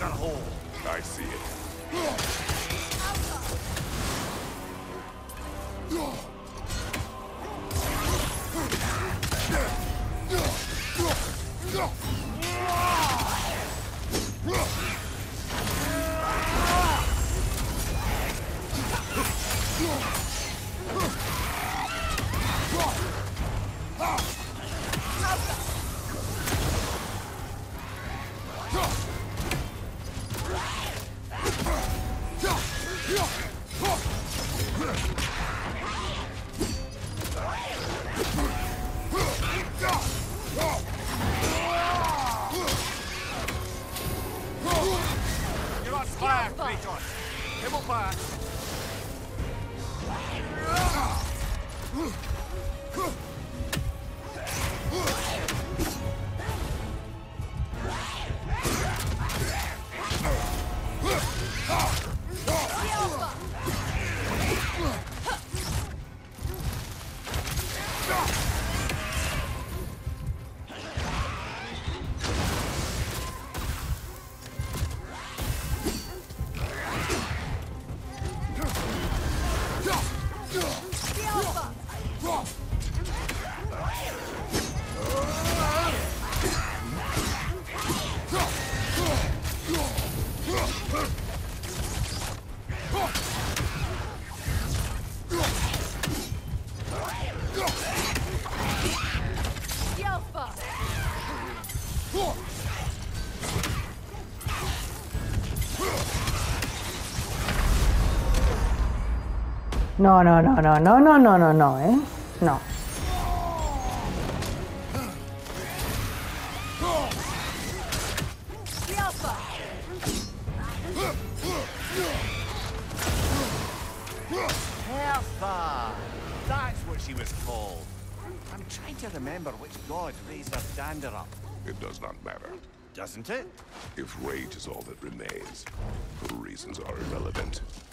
dagger hole. I see it. You're on fire, Kratos. Come on back. No, no, no, no, no, no, no, no, no, ¿eh? No. Hertha! That's what she was called. I'm trying to remember which god raised her dander up. It does not matter. Doesn't it? If rage is all that remains, her reasons are irrelevant.